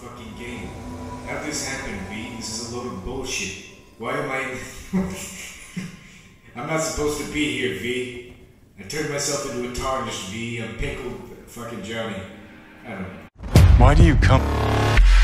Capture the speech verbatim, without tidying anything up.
fucking game. How'd this happen, V? This is a load of bullshit. Why am I... I'm not supposed to be here, V. I turned myself into a tarnished V. I'm pickled fucking Johnny. I don't know. Why do you come...